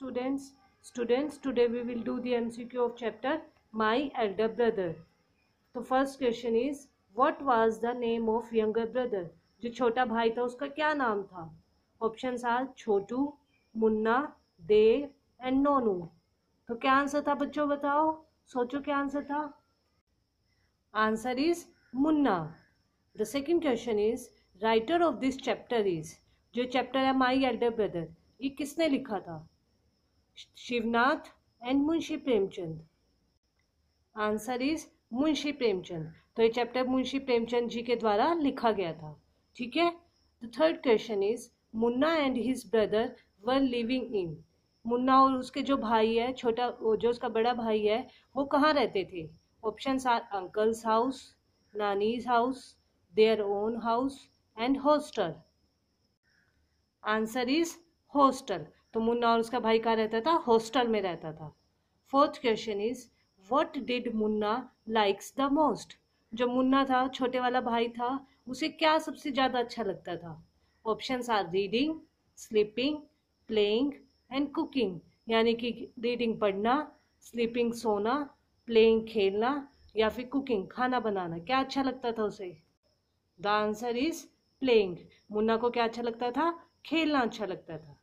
students. Students, today we will do the MCQ of chapter My Elder Brother. तो first question is what was the name of younger brother. जो छोटा भाई था उसका क्या नाम था? Options are Chhotu, Munna, Dev and Nonu. तो क्या आंसर था बच्चों, बताओ, सोचो क्या आंसर था. Answer is Munna. The second question is writer of this chapter is. जो चैप्टर है माई एल्डर ब्रदर, ये किसने लिखा था? Shivnath and Munshi Premchand. Answer is Munshi Premchand. तो ये चैप्टर मुंशी प्रेमचंद जी के द्वारा लिखा गया था. ठीक है. The third question is Munna and his brother were living in. Munna और उसके जो भाई है, छोटा जो उसका बड़ा भाई है, वो कहाँ रहते थे? ऑप्शंस आर अंकल्स हाउस, नानीज house, their own house and hostel. Answer is hostel. तो मुन्ना और उसका भाई कहाँ रहता था? हॉस्टल में रहता था. Fourth question is what did Munna likes the most. जो मुन्ना था, छोटे वाला भाई था, उसे क्या सबसे ज़्यादा अच्छा लगता था? Options are reading, sleeping, playing and cooking. यानी कि रीडिंग पढ़ना, स्लीपिंग सोना, प्लेइंग खेलना या फिर कुकिंग खाना बनाना. क्या अच्छा लगता था उसे? The answer is playing. Munna को क्या अच्छा लगता था? खेलना अच्छा लगता था.